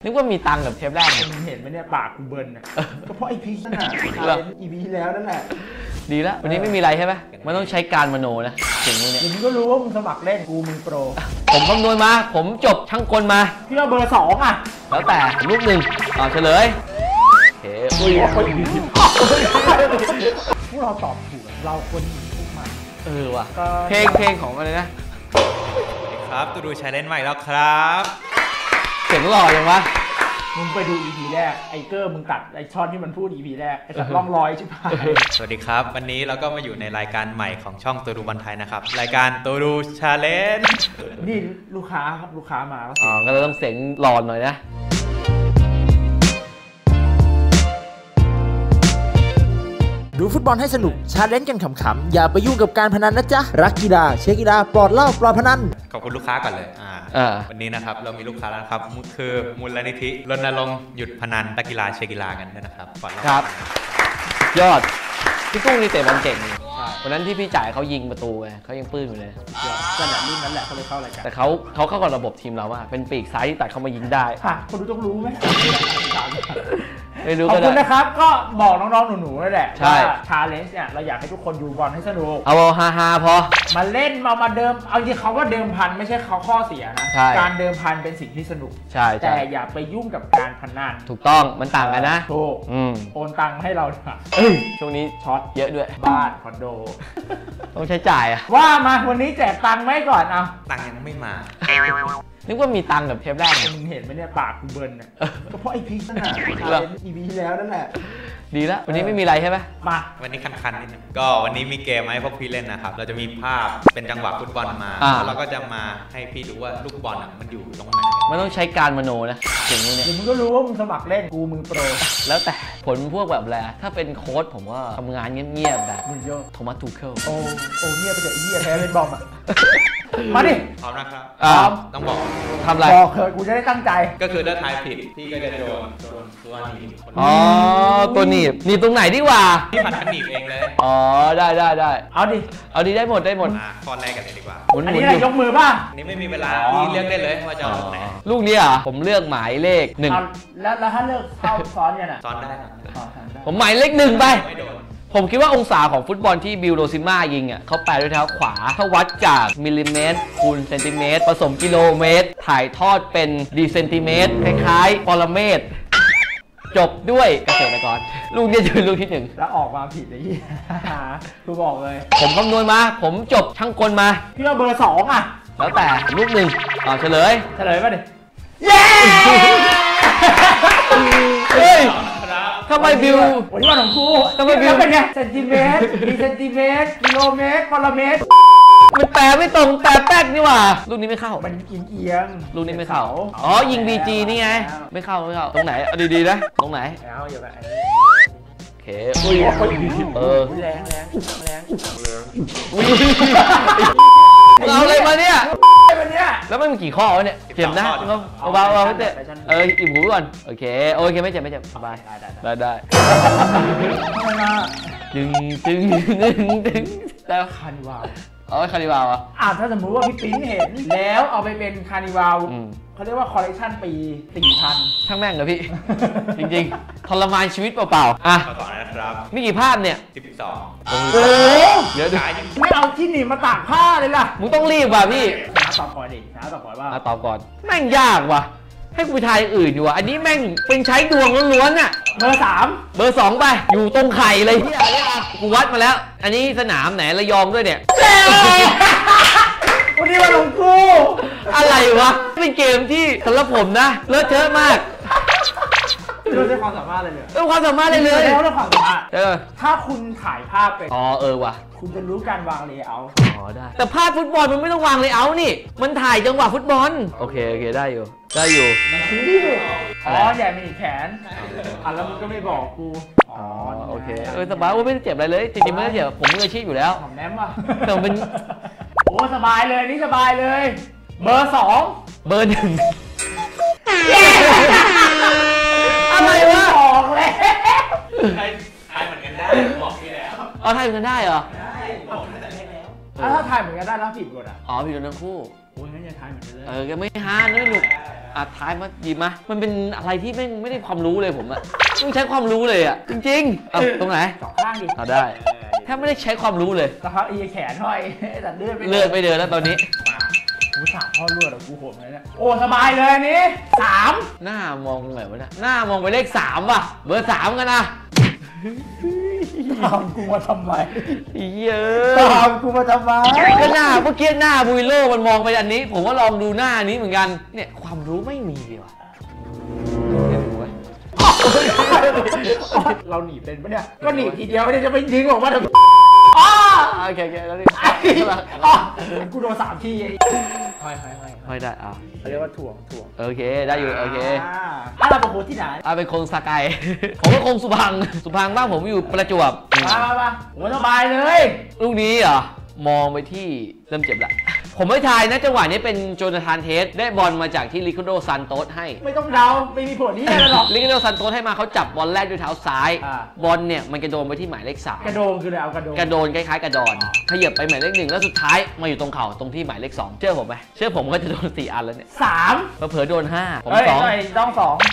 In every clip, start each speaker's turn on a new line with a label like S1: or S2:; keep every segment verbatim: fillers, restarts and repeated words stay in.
S1: นึกว่ามีตังค์แบบเทปแรก
S2: มึงเห็นไหมเนี่ยปากกูเบิร์นอ่ะก็เพราะไอ้พีชนั่นแหละอีพีที่แล้วนั่นแหละ
S1: ดีแล้ววันนี้ไม่มีอะไรใช่ไหมมันต้องใช้การมโนนะถึงมึงเนี่ย
S2: มึงก็รู้ว่ามึงสมัครเล่นกูมึงโปร
S1: ผมคำนวณมาผมจบช่างกลมา
S2: พี่ว่าเบอร์สองอ่ะ
S1: แล้วแต่ลูกหนึ่งอ่าเฉลยโอเคอุ้ย
S2: พวกเราตอบถูกเราคนพูดมา
S1: เออว่ะเพลงเพลงของอะไรนะครับ
S3: ตูดูชาเลนจ์ใหม่แล้วครับ
S1: เสียงหล่อยังวะ
S2: มึงไปดู อี พี แรกไอเกอร์มึงตัดไอช่อนที่มันพูด อี พี แรกไอสัตว์ล่องลอยชิบหาย
S3: สวัสดีครับวันนี้เราก็มาอยู่ในรายการใหม่ของช่องตูดูบอลไทยนะครับรายการตูดูชาเลนจ์
S2: นี่ลูกค้าครับลูกค้ามา
S1: อ๋อก็เลยต้องเสียงหลอนหน่อยนะ
S2: ดูฟุตบอลให้สนุกชาเลนจ์กันขำๆอย่าไปยุ่งกับการพนันนะจ๊ะรักกีฬาเชียร์กีฬาปลอดเหล้าปลอดพนัน
S3: ขอบคุณลูกค้าก่อนเลยอ่าวันนี้นะครับเรามีลูกค้าแล้วครับคือมูลนิธิรณรงค์หยุดพนันนักกีฬาเชียร์กีฬากันด้วยนะครับก่อน
S1: ครับยอดพี่กุ้งนี่เตะบอลเก่งวันนั้นที่พี่จ่ายเขายิงประตูไงเขายังปื้นอยู่เลย
S2: ก็แบบรุ่นนั้นแหละเขาเลยเข้ารายการ
S1: แต่เขาเขาเข้ากับระบบทีมเราว่าเป็นปีกซ้ายที่ตัดเข้ามายิงได้
S2: ค่ะคนดูต้องรู้ไหม
S1: ไม่รู้
S2: ขอบคุณนะครับก็บอกน้องๆหนูๆนั่นแหละ
S1: ว่า
S2: ชาเลนจ์เนี่ยเราอยากให้ทุกคนดูบอลให้สนุก
S1: เอาฮาฮาพอ
S2: มาเล่นมามาเดิมเอาจริงเขาว่าเดิมพันไม่ใช่เขาข้อเสียนะการเดิมพันเป็นสิ่งที่สนุก
S1: ใช่
S2: แต่อย่าไปยุ่งกับการพนัน
S1: ถูกต้องมันต่างกันนะ
S2: ถูกโอนตังค์ให้เราค่ะ
S1: ช่วงนี้ช็อตเยอะด้วย
S2: บ้านคอนโด
S1: ต้องใช้จ่ายอะ
S2: ว่ามาวันนี้แจกตังค์ไหมก่อนเอา
S3: ตังค์ยังไม่มา
S1: นึกว่ามีตังค์แบบเทปแรก
S2: มึงเห็นไหมเนี่ยปากกูเบิร์นอ่ะก็เพราะไอ้พีชนั่นแหละอีพีที่แล้วนั่นแหละ
S1: ดีแล้ววันนี้ไม่มีอะไรใช่ไหม
S2: มา
S3: วันนี้คันๆนิดนึงก็วันนี้มีเกมให้พวกพี่เล่นนะครับเราจะมีภาพเป็นจังหวะฟุตบอลมาแล้วเราก็จะมาให้พี่ดูว่าลูกบอลมันอยู่ตรงไหน
S1: มันต้องใช้การมโนนะถึงมึงเนี่ย
S2: มึงก็รู้ว่ามึงสมัครเล่นกูมึงโปร
S1: แล้วแต่ผลพวกแบบอะไรถ้าเป็นโค้ชผมว่าทำงานเงียบๆแบบ
S2: มึงเยอะ
S1: โทมัสทูเคิล
S2: โอ้โอ้เงียบไปจากไอ้เหี้ยแพ้เล่นบอลอ่ะมาดิ
S3: พร้อมนะครับ
S1: พร้อม
S3: ต้องบอก
S1: ทำอะไร
S2: บอกเคยกูจะได้ตั้งใจ
S3: ก็คือถ้าทายผิดพี่ก็จะโดนโดนตัวหนีบ
S1: อ๋อตัวหนีบหนีบตรงไหนดีกว่า
S3: พี่ผัดกันหนีบเองเลย
S1: อ๋อได้ได้ได้
S2: เอาดิ
S1: เอาดิได้หมดได้หมด
S3: ข้อแรกกันเลยดีกว่า
S2: อันนี้อะไรยกมือป่ะ
S3: นี่ไม่มีเวลาพี่เลือกได้เลยว่าจะเอาลูกไหน
S1: ลูกนี้อ่ะผมเลือกหมายเลขหนึ่ง
S2: แล้วแล้วถ้าเลือกเข้าซ้อนกันอ่ะ
S3: ซ้อนได้
S1: ผมหมายเลขหนึ่งไปผมคิดว่าองศาของฟุตบอลที่บิลโรซิม่ายิงอ่ะเขาแปลด้วยเท้าขวาถ้าวัดจากมิลลิเมตรคูณเซนติเมตรผสมกิโลเมตรถ่ายทอดเป็นดีเซนติเมตรคล้ายๆปรเมตรจบด้วยเกษตรกรลูกนี้จะเป็นลูกที่หนึ่ง
S2: แล้วออกมาผิดเลยที่กูบอกเลย
S1: ผมคำนวณมาผมจบช่างกลมา
S2: พี่ว่าเบอร์สองอ่ะ
S1: แล้วแต่ลูกหนึ่งอ่าเฉลย
S2: เฉลยป่ะดิเย้
S1: เฮ้ยทำไมบิว
S2: วันนี้วันของกู
S1: ทำไมบิว
S2: เป็นไงเซนติเมตรดีเซนติเมตรกิโลเมตรปรเมตร
S1: มันแปลไม่ตรงแปลแป๊กนี่หว่าลูกนี้ไม่เข้า
S2: มันกินเอียง
S1: ลูกนี้ไม่เข้าอ๋อยิง บี จี นี่ไงไม่เข้าไม่เข้าตรงไหนเอาดีๆนะตรงไหน
S2: เอาอย่าแบบ
S1: โอเคอุ้ยเออ
S2: แรงแรงแรง
S1: เอาอะไรมาเนี่ย
S2: วันนี้
S1: แล้วมันมีกี่ข้อวะเนี่ยเจ็บนะเอาเบาเอาเตะเอออิ่มหูก่อนโอเคโอเคไม่เจ็บไม่เจ็บสบายได้ได้ดึงดึงดึงดึง
S2: แล้วคานิวาล
S1: เอาคานิวาลอ่ะ
S2: อ่าถ้าสมมุติว่าพี่ปิ๊งเห็นแล้วเอาไปเป็นคานิวาลเขาเรียกว่าคอลเลคชันปีสี่พัน
S1: ช่างแม่งเหรอพี่จริงๆทรมานชีวิตเปล่าๆอ่ะ
S3: ต่อนะครับ
S1: มีกี่ภาพเนี่ย
S3: สิบสอง
S2: โอ้เดี๋ยวไม่เอาที่หนีมาตากผ้าเลยล่ะ
S1: มึงต้องรีบว่ะพี่
S2: ช้าตอบก่อนดิช้าตอบก่อนว่า
S1: ตอบก่อนแม่งยากว่ะให้กูไปทายอื่นอยู่ว่ะอันนี้แม่งเป็นใช้ดวงล้วนๆน่ะ
S2: เบอร์สาม
S1: เบอร์สองไปอยู่ตรงไข่เลยที่อะไรอ่ะกูวัดมาแล้วอันนี้สนามไหนระยองด้วยเนี่ย
S2: วันนี้วันของกู
S1: อะไรวะเป็นเกมที่สำหรับผมนะเลอะเทอะมาก
S2: เราใช้ความสามารถเลยเลย
S1: ความสามารถเลยเลย
S2: แล้วเราความสามารถ
S1: เออ
S2: ถ้าคุณถ่ายภาพเป็น
S1: อ๋อเออว่ะ
S2: คุณจะรู้การวางเลเยอร์
S1: อ๋อได้แต่ภาพฟุตบอลมันไม่ต้องวางเลเยอร์นี่มันถ่ายจังหวะฟุตบอลโอเคโอเคได้อยู่ได้อยู่
S2: อ๋อใหญ่มีแขนอ่ะแล้วมึงก็ไม่บอกกู
S1: อ๋อโอเคเออสบายว่าไม่ได้เจ็บอะไรเลยจริงๆไม่ได้เจ็บผมมืออาชีพอยู่แล้ว
S2: ผมแนมว่ะ
S1: แต่เป็น
S2: โอ้สบายเลยนี่สบายเลยเบอร์สอง
S1: เบอร์หนึ่ง
S2: อะไรวะบอกเลย
S3: ทายเหมือนกันได้บอกที่แล้ว
S1: อ๋อทายเหมือนกันได้เหรอ
S3: ได้บอกตั้งแต่แรกแล้ว
S2: ถ้าทายเหมือนกันได้แล้วผิดกฎอ่ะ
S1: อ๋อผิดกฎทั้งคู่
S2: โอ้ยงั้นอย่าทายเหมือนกันเลย
S1: เออก็ไม่ฮาร์ดไม่หนุกอ่ะท้ายมาหยิบมามันเป็นอะไรที่ไม่ไม่ได้ความรู้เลยผมอะต้องใช้ความรู้เลยอะจริงๆเอาตรงไหน
S4: สองข้างดิ
S1: เอาได้แทบไม่ได้ใช้ความรู้เลย
S4: สักพักอีแขนห้อยแต่เลือดไม่
S1: เลือดไม่เดินแล้วตอนนี้
S4: กูสามพ่อเลือดอะกูโหดเลยเนี่ยโอ้สบายเลยอันนี้สาม
S1: หน้ามองตรงไหนวะเนี่ยหน้ามองไปเลขสามว่ะเบอร์สามกันนะ
S4: ตามกูมาทำไม
S1: เยอะ
S4: ตามกูมาทำไม
S1: ก็หน้าเมื่อกี้หน้าบุยโลมันมองไปอันนี้ ผมว่าลองดูหน้านี้เหมือนกันเนี่ยความรู้ไม่มีเลยว่ะเดี๋ยวดูไว้
S4: เราหนีเป็นปะเนี่ยก็หนีทีเดียวไม่ได้จะไปยิงออกมาทำไม
S1: โอเคโอเคแล้วนี่
S4: กูโดนสามทีห้อยห้อยห้อย
S1: ไม่ได้อ่ะ
S4: เขาเรียกว่าถ่วงถ่วง
S1: โอเคได้อยู่โอเค
S4: อ่าเราเป็นคนที่ไหน
S1: อ่ะเป็นคงสกาย ผมก็คงสุพรรณสุพรรณบ้านผมอยู่ประจวบ
S4: มามามาโอ้สบายเลย
S1: ลูกนี้เหรอมองไปที่เริ่มเจ็บละผมไม่ทายนะจังหวะนี้เป็นโจนาธานเทสได้บอลมาจากที่ลิคาโดซันโตสให้
S4: ไม่ต้องเดาไม่มีผลที่อะไรหรอก
S1: ลิคาโดซันโตสให้มาเขาจับบอลแรกด้วยเท้าซ้าย
S4: อ่า
S1: บอลเนี่ยมันกระโดนไปที่หมายเลขสาม
S4: กระโดงคืออะไรเอากระโดง
S1: กระโดนคล้ายๆกระดอนขยับไปหมายเลขหนึ่งแล้วสุดท้ายมาอยู่ตรงเข่าตรงที่หมายเลขสองเชื่อผมไหมเชื่อผมก็จะโดนสี่อันแล้วเนี่ย
S4: สาม
S1: เผลอๆโดนห้าผม
S4: เฮ้ย
S1: สอง
S4: เฮ้ยต้องสอง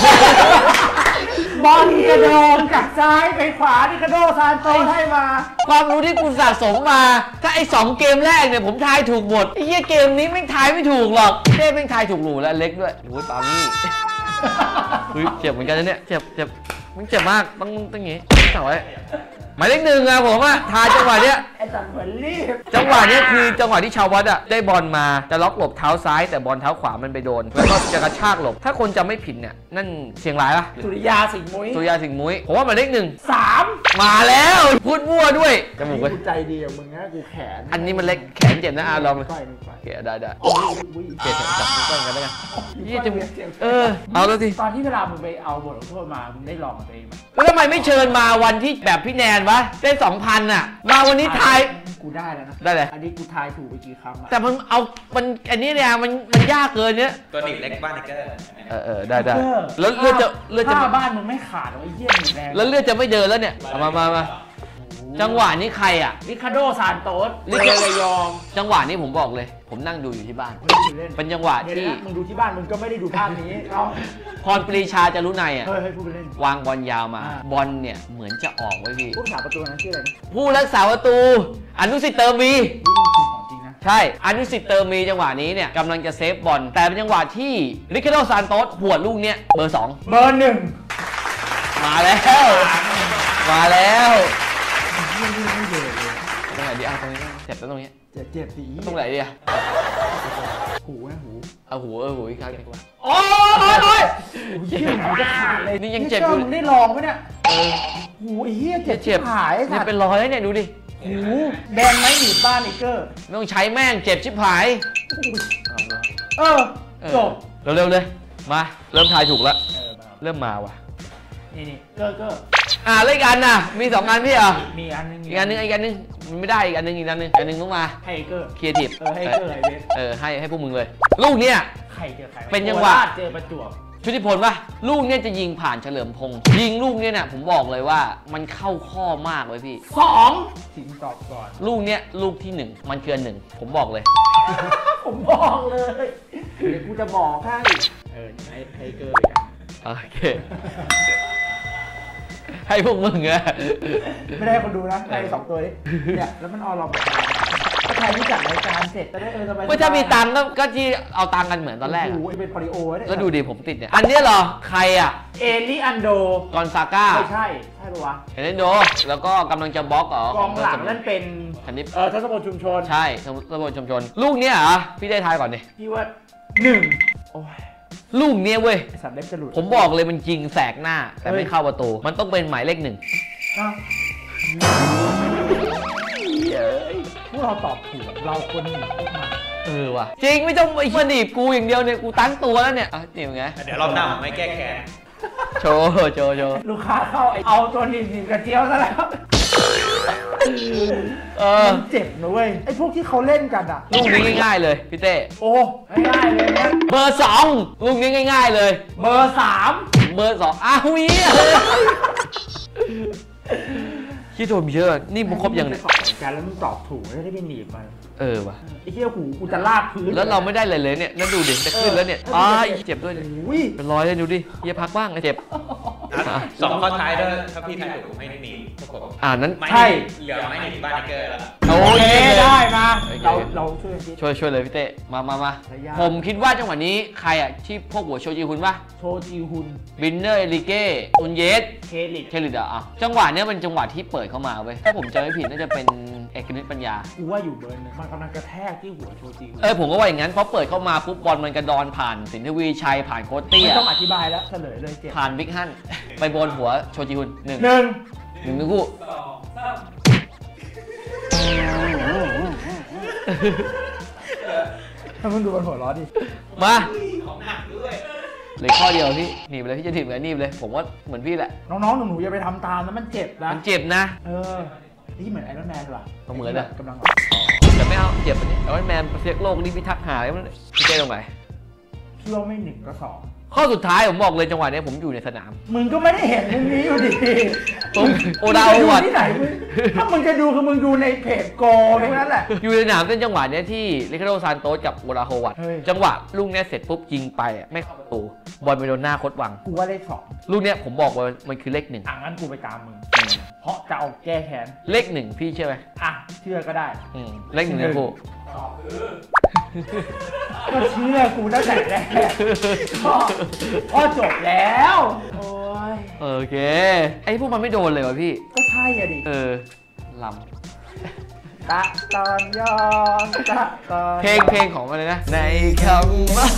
S4: บอลกระโดงจากซ้ายไปขวาที่กระโดงซานโตให้มา
S1: ความรู้ที่กูสะสมมา ถ้าไอ้สองเกมแรกเนี่ยผมทายถูกหมดไอ้เหี้ยเกมนี้ไม่ทายไม่ถูกหรอกเต้ไม่ทายถูกหรูแล้วเล็กด้วยโอ้ยปามี่เฮ้ยเจ็บเหมือนกันนะเนี่ยเจ็บเจ็บมันเจ็บมากต้องต้องอย่างงี้สั่งไว้หมายเลขหนึ่งอะผมอะทายจังหวะเนี้ย
S4: ไอ้สัตว์เหมือนรีบ
S1: จังหวะเนี้ยคือจังหวะที่ชาววัดอะได้บอลมาจะล็อกหลบเท้าซ้ายแต่บอลเท้าขวามันไปโดนแล้วก็จะกระชากหลบถ้าคนจำไม่ผิดเนี่ยนั่นเชียงรายปะ
S4: สุริยาสิงห์มุ้ย
S1: สุริยาสิงห์มุ้ยผมว่าหมายเลขหนึ่ง
S4: สาม
S1: มาแล้วพูดมั่วด้วยจมูก
S4: กู
S1: เว้ย
S4: ใจดีกับมึงนะกูแขน
S1: อันนี้มันเล็กแขนเจ็บนะอาลอง
S4: มือก้อยมือก้อย
S1: โอเคได้ได้
S4: โอ้ยอุ้ย
S1: โอเคจับมือก้อนกันแล้วกันยี่จมูก
S4: เจ็บ
S1: เออเอาแล้วสิ
S4: ตอนที่เวลามึงไปเอาบทลงโทษมามึงได้ลองกับตัวเองไหม
S1: แล้วทำไมไม่เชิญมาวันที่แบบพี่แนนวะได้สองพันอะมาวันนี้ทาย
S4: กูได้แล้วนะ
S1: ได้เลย
S4: อันนี้กูทายถูกไปกี่ครั้งอะ
S1: แต่มันเอามันอันนี้เนี่ยมันมันยากเกินเนี้ย
S3: ตัวหนีบเล็กบ้านนิกเกอร์
S1: เออเออได้ได้แล้วเลือดจะเลือดจะ
S4: ถ้าบ้านมึงไม่ขาดหรอไอ้เหี้ยหนีแรง
S1: แล้วเลือดจะไม่เดินแล้วเนี่ยเอามามามาจังหวะนี้ใครอะ
S4: ลิคาโดซานโตส
S1: ลิ
S4: ลิ
S1: คา
S4: คาระยอง
S1: จังหวะนี้ผมบอกเลย ผมนั่งดูอยู่ที่บ้าน เป็นจังหวะ
S4: เดี๋ยว
S1: ที่
S4: นะมึงดูที่บ้านมึงก็ไม่ได้ดูภาพนี้เอา
S1: พรปรีชาจารุนัยอะ
S4: เฮ้ยเฮ้ยพูดไปเล่น
S1: วางบอลยาวมา
S4: อ่า
S1: บอลเนี่ยเหมือนจะออกไว้พี่
S4: ผู้สาประตูนั้นชื่ออะไรนะ
S1: ผู้รักษาประตูอนุสิตเติมมี
S4: นี่มึงของจริงนะ
S1: ใช่อนุสิตเติมมีจังหวะนี้เนี่ยกำลังจะเซฟบอลแต่เป็นจังหวะที่ริคาร์โดซานโตสหวดลูกเนี่ยเบอร์สอง
S4: เบอร์หนึ่ง
S1: มาแล้วมาแล้ว
S4: ไม่เยอะเลย
S1: ตรงไหนดีอ่ะตรงนี้เจ็บแล้วตรงนี้
S4: เจ็บเจ็บสี
S1: ตรงไหนดีอ่ะ
S4: หูนะหู
S1: เอาหูเออหูอีกครั้งหนึ่ง
S4: โอ้ยโอ้ยโอ้ยหูเหี้ยหูจะขาดเลย
S1: นี่ยังเจ็บอยู่
S4: มึงได้ลองไหมเนี่ยหูไอ้เหี้ยเจ็บ
S1: เจ็บ
S4: หาย
S1: นี่
S4: สัตว์
S1: เป็นรอยแล้วเนี่ยดูดิ
S4: หูแดงไหมหนีบบ้านไอ้เกอร์
S1: ไม่ต้องใช้แม่งเจ็บชิบหาย
S4: เออ
S1: เออ
S4: จบ
S1: เร็วๆเลยมาเริ่มทายถูกแล้ว
S4: เออมา
S1: เริ่มมาว่ะ
S4: นี่นี่เกอร์เกอร์
S1: อ่าเลขอันน่ะมีสองอันพี่เหรอ
S4: มีอันนึง
S1: อีกอันนึงอีกอันนึงมันไม่ได้อีกอันนึงอีกอันนึงอีกอันนึงต้องมา
S4: ให้เกอร์
S1: ครีเอทีฟ
S4: เออให้เกอร์ไอ้เบส
S1: เออให้ให้พวกมึงเลย ลูกเนี้ย
S4: ใครเจอใคร
S1: เป็นจังหวะ
S4: โคราชเจอประจวบ
S1: ชุติพลป่ะลูกเนี่ยจะยิงผ่านเฉลิมพงษ์ยิงลูกเนี่ยน่ะผมบอกเลยว่ามันเข้าข้อมากเลยพี่
S4: สองสิงตอบก่อน
S1: ลูกเนี่ยลูกที่หนึ่งมันเกินหนึ่งผมบอกเลย
S4: ผมบอกเลย เดี๋ยวกูจะบอกให้ เออให้ให้เกอร์เลยกัน
S1: โอเค ให้พวกมึงอะ
S4: ไม่ได้ให้คนดูนะให้สองตัวนี้เนี่ยแล้วมันออนเราแบบถ้าใครที่จัดรายการเสร็จจะได้เออสบายๆ
S1: ไม่ถ้ามีตังค์ก็ก็ที่เอาตังค์กันเหมือนตอนแรก
S4: โอ้
S1: อะ
S4: โหไอ้เป็นปริโอเนี่ย
S1: แล้วดูดิผมติดเนี่ยอันเนี้ยเหรอใครอะ
S4: เอลิอันโด
S1: กอนซาก้า
S4: ไม่ใช่ใช่ปะวะ
S1: เอเลนโดแล้วก็กำลังจะบล็อกเหรอก
S4: องหลังนั่นเป็น
S1: คันนี้
S4: เออทัศพลชุมชน
S1: ใช่ตำรวจชุมชน ลูกเนี้ยเหรอพี่ได้ทายก่อนดิ
S4: พี่ว่าหนึ่งโอ้ย
S1: ลูกเนี้ยเว้ย
S4: ไอ้สัตว์เล็บจะหลุด
S1: ผมบอกเลยมันยิงแสกหน้า แต่
S4: เฮ้
S1: ไม่
S4: ย
S1: เข้าประตู มันต้องเป็นหมายเลขหนึ่ง
S4: อ้าวพวกเราตอบถูกเราคนหนีพวกมัน
S1: เออว่ะจริงไม่ต้องไอ้มาหนีบกูอย่างเดียวเนี่ยกูตั้งตัวแล้วเนี่ยอ่ะหนีบไง
S3: เดี๋ยวรอบหน้าผมไม่แก้แค้น
S1: โชว์โชว์โชว์
S4: ลูกค้าเข้าไอ้เอาตัวหนีบหนีบกระเจียวซะแล้ว
S1: เออ
S4: มันเจ็บนะเว้ยไอ้พวกที่เขาเล่นกันอ่ะ
S1: ลูกนี้ง่ายๆเลยพี่เต้
S4: โอ้ง่ายๆเลยนะ
S1: เบอร์สองลูกนี้ง่ายๆเลย
S4: เบอร์สาม
S1: เบอร์สองอ้าวเฮียเที่โดนเยอะนี่มึงครบยัง
S4: เนี่
S1: เนี่ย ย
S4: การแล้วมึงตอบถูกแล้วได้ไปหนีบมัน
S1: เออว่ะ
S4: ไอ้เหี้ยหูกูจะลากพื้น
S1: แล้วเราไม่ได้เลยเลยเนี่ยนั่นดูดิจะขึ้นแล้วเนี่ยอ้ายเจ็บด้วย
S4: อุ้ย
S1: เป็นรอยเลยดูดิเฮียพักบ้างไอ้เจ็บ
S3: สองข้อท้ายด้วยถ้าพี่ทายถูกไม่หนีพวกผม
S1: อ่านั้น
S4: ใช่
S3: เหลือไม่หนีบ้านนิเกอร์แล้ว
S1: โอ
S4: โอ
S1: เค
S4: เคได้มา
S1: โอเค
S4: เราเราช่วยกันคิด
S1: ช่วยช่วยเลยพี่เต้มามามา
S4: ระยะ
S1: ผมคิดว่าจังหวะนี้ใครอ่ะที่พวกหัวโชจิคุณปะ
S4: โชจิฮุน
S1: บินเนอร์เอลิเก้อุนเยส
S4: เคลิต
S1: เคลิดอ่ะจังหวะเนี้ยเป็นจังหวะที่เปิดเข้ามาเว้ยถ้าผมจำไม่ผิดน่าจะเป็นเอกนิตปัญญา
S4: กูว่าอยู่เบอร์หนึงมันกำลังกระแทกที่หัวโชจิฮุน
S1: เออผมก็ว่าอย่างนั้นเพราะเปิดเข้ามาปุ๊บบอลมันกระดอนผ่านสินทวีชัยผ่านโคตเตี้
S4: ไม่
S1: ย
S4: ต้องอธิบายแล้วเฉลยเลยเจ็บ
S1: ผ่านบิ๊กฮั่นไปโดนหัวโชจิฮุนหนึ่ง
S4: หนึ่ง
S1: หนึ่งทั้งคู่
S4: ถ้ามึงดูบนหัวร้อนดิ
S1: มาเหลือข้อเดียวพี่หนีบเลยพี่จะหนีบเลยหนีบเลยผมว่าเหมือนพี่แหละ
S4: น้องๆหนูๆอย่าไปทำตามนะมันเจ็บนะ
S1: มันเจ็บนะ
S4: เออนี่เหมือนไอรอนแมนว่ะ
S1: ก็เหมือนอะ
S4: กำลัง
S1: แต่ไม่เอาเจ็บอันนี้แต่ว่าแมนเสียกโลกนี่พิทักษ์หาแล้วมันพี่เต้ตรงไหน
S4: พี่ว่าไม่หนึ่งก็สอง
S1: ข้อสุดท้ายผมบอกเลยจังหวะนี้ผมอยู่ในสนาม
S4: มึงก็ไม่ได้เห็นมุมนี้อยู่ดิ
S1: ผมโอดาโอวัต
S4: มึงจะดูที่ไหนมึงถ้ามึงจะดูคือมึงดูในเพจโกแค่นั้นแหละ
S1: อยู่ในสนามเป็นจังหวะเนี้ยที่ริคาร์โดซานโตสกับโอดาโฮวัต
S4: เฮ้ย
S1: จังหวะลูกเนี้ยเสร็จปุ๊บยิงไปอ่ะไม่เข้าประตูบอลไปโดนหน้าโคตรวัง
S4: กูว่าเลขสอง
S1: ลูกเนี้ยผมบอกว่ามันคือเลขหนึ่ง
S4: อ่ะงั้นกูไปตามมึง เพราะจะเอาแก้แค้น
S1: เลขหนึ่งพี่เชื่อไหม
S4: อ่ะเชื่อก็ได้
S1: อืมเลขหนึ่งนะครู
S4: ก็เชื่อกูตั้งแต่แรกก็ก็จบแล้ว โอ้ย
S1: โอเคไอ้พวกมันไม่โดนเลยวะพี่
S4: ก็ใช่อะดิ
S1: เออล
S4: ตะตอนย้อนตะตอน
S1: ำเพลงเพลงของอะไรนะในคำว่า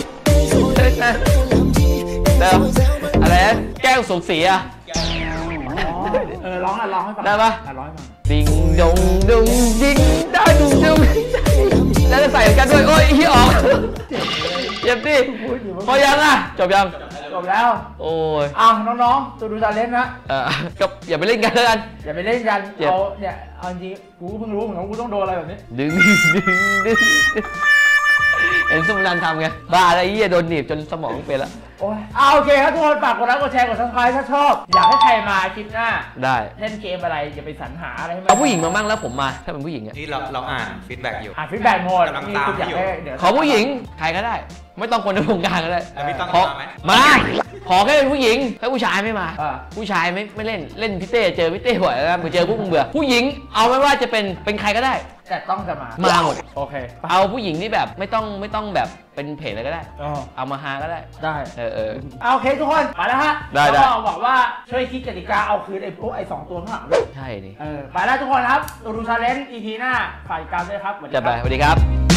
S1: เดิมอะไรนะแก้วสมศรีอะ
S4: อ๋อเออร้องอ่ะร้องให้ฟัง
S1: ได้ปะ
S4: อ่ร้องให้ฟัง
S1: ดิงดงดุงดิงได้ดุงดุงแล้วจะใส่กันด้วยโอ้ยที่ออกเจ็บดิพอยังอ่ะจบยัง
S4: จบแล้ว
S1: โอ้ย
S4: อ่ะน้องๆตัวดูตาเล่นนะ
S1: เออก็อย่าไปเล่นกันแล้วกัน
S4: อย่าไปเล่นกัน
S1: เจ็บ
S4: เอาเนี่ยเอาจริงกูก็เพิ่งรู้เหมือนกันว่ากูต้องโดนอะไรแบบนี้
S1: ดึงดึงดึงเห็นสมรันทำไงบ้าอะไรเหี้ยโดนหนีบจนสมองเป็นละ
S4: โอ้ยเอาโอเคครับทุกคนฝากกดไลค์กดแชร์กดซับสไครต์ถ้าชอบ อยากให้ใครมาคลิปหน้า
S1: ได้
S4: เล่นเกมอะไรอย่าไปสรรหาอะไรให้มัน
S1: เอาผู้หญิงมาบ้างแล้วผมมาถ้าเป็นผู้หญิงอ่ะ
S3: ที่เราเราอ่านฟีดแบ็กอยู่
S4: อ่านฟีดแบ็กหมด
S3: กำลัง
S4: นี่
S3: ตาม
S4: คุณอยาก
S3: อยู่
S4: ให้เดี๋ยว
S1: ขอผู้หญิงใครก็ได้ ไม่ต้องคนในวงการก็ได้
S3: แล้วพี่ต้อง
S1: ขอ
S3: มาไหม
S1: มาขอแค่เป็นผู้หญิงถ้าผู้ชายไม่มา
S4: อ่า
S1: ผู้ชายไม่ไม่เล่นเล่นพี่เต้เจอพี่เต้บ่อยแล้วเจอพวกมึงเบื่อผู้หญิงเอาไม่ว่าจะเป็นเป็นใครก็ได้
S4: แต่ต้องจะมา
S1: มาหมด
S4: โอเค
S1: เอาผู้หญิงที่แบบไม่ต้องไม่ต้องแบบเป็นเพจอะไรก็ได้
S4: อ๋อ
S1: เอามาหาก็ได้
S4: ได้
S1: เออเออ
S4: เอาโอเคทุกคนไปแล้วฮะ
S1: ได้
S4: แล้ว
S1: ได้
S4: ก็หวังว่าช่วยคิดกติกาเอาคืนไอ้พวกไอ้สองตัวข้างหลังด้วย
S1: ใช่นี่
S4: เออไปแล้วทุกคนครับตูดูชาเลนจ์ อี พี หน้าฝากติดตามด้วยครับสวัสดี
S1: จะ
S4: ค
S1: ไป
S4: รับ
S1: สวัสดีครับ